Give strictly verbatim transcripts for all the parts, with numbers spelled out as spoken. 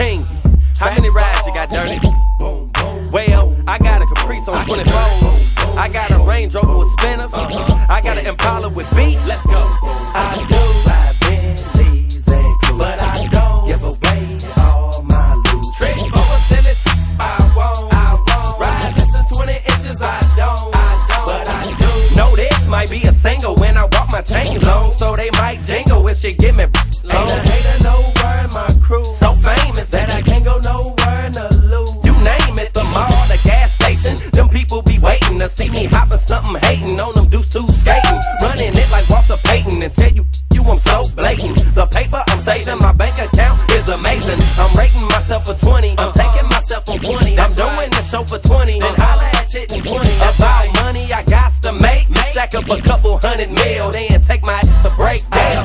King, how many rides you got, Dirty? Well, I got a Caprice on twenty-fours. I got a Range Rover with spinners. I got an Impala with beat. Let's go. I do buy Bentleys and cruise, but I don't give away all my loot. Trick for a silly t I won't. I won't ride less than twenty inches. I don't. I don't. But I do know this might be a single when I walk my chains on, so they might jingle if she give me. Ain't a hater nowhere in my crew so famous that I can't go nowhere in the loot. You name it, the mall, the gas station, them people be waiting to see me hopping something, hating on them dudes too skating, running it like Walter Payton and tell you you I'm so blatant. The paper I'm saving, my bank account is amazing. I'm rating myself for twenty, I'm taking myself on twenty. I'm doing the show for twenty, then holla at it in twenty. About money I got to make, stack up a couple hundred mil, then take my ass to break down.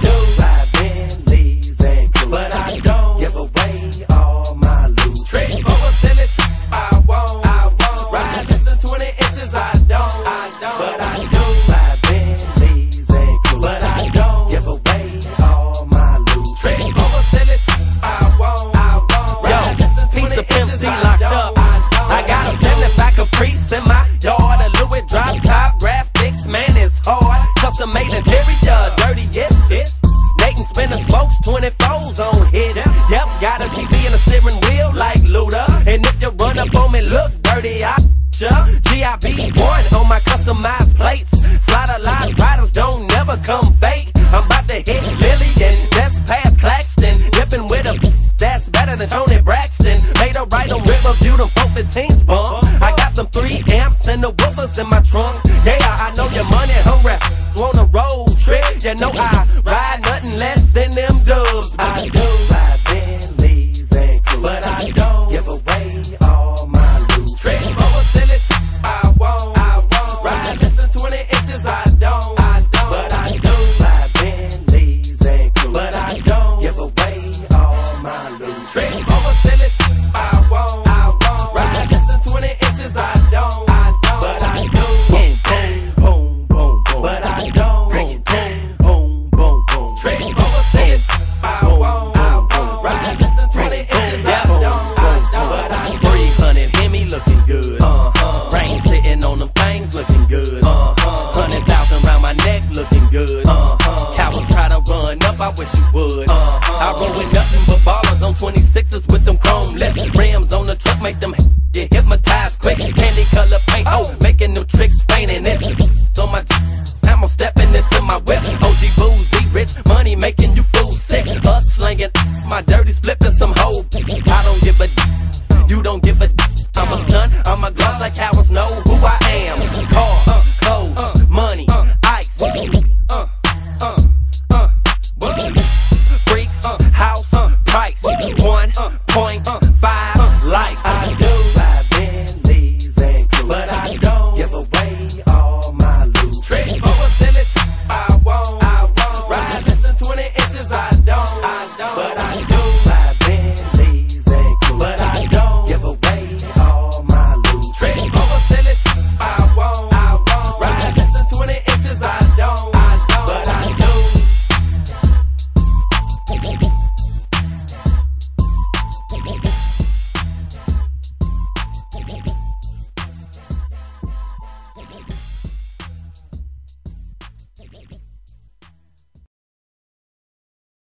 But I don't give away all my loot. Trick for a silly trip, I won't. I won't ride less than twenty inches. I don't. I don't. But I do buy Bentleys and cruise, but I don't give away all my loot. Trick for a silly trip, I won't. I won't ride less than twenty inches. Yo, piece of Pimp C locked up. I, I got a seventy-five Caprice in my yard. A Louis drop top graphics, man, it's hard. Custom made interior, dirty, yes, it's. Dayton spinner spokes, twenty-fours on hit. Yep, got a T V and a steering wheel like Luda. And if you run up on me, look dirty, I ya. G I B one on my customized plates. Slide a line riders don't never come fake. I'm about to hit Lillian, just past Claxton. Dipping with a that's better than Tony Braxton. Made a right on Riverview, them four fifteens bump. I got them three amps and the woofers in my trunk. Yeah, I know your money hungry. On a road trip, you know I ride nothing less than them dubs. I do buy Bentleys and cruise, but I don't give away all my loot. Trick for a silly trip, I won't. I won't ride less than twenty inches. I don't. I don't. But I do buy Bentleys and cruise, but I don't give away all my loot. Trick for a silly trip, I won't. I won't ride less than twenty inches. I don't. I don't. But I do. Boom, boom, boom, boom. But I don't. Bring it down. Boom, boom, boom. Trick for a silly trip, I won't. I won't ride less than twenty inches. I don't. I don't. But I do. three hundred Hemi looking good. Uh huh. Rain sitting on them things looking good. Uh huh. Hundred thousand round my neck looking good. Uh huh. Cowards try to run up, I wish you would. Uh huh. I roll with nothing but ballers on twenty-sixes with them chrome lips. Rims on the truck make them get hypnotized quick. Candy color paint, oh, making them tricks fainting. This on my I'm stepping into my whip. O G boozy, rich money making you fool sick. Us slanging my dirty flipping some hoe. I don't give a you don't give a I'm a stun, I'm a gloss like cowards know who I am. Car